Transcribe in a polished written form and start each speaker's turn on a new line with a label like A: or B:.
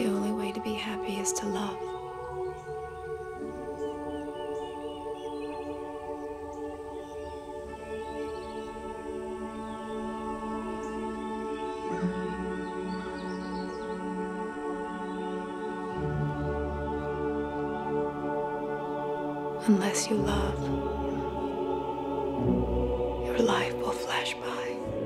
A: The only way to be happy is to love. Unless you love, your life will flash by.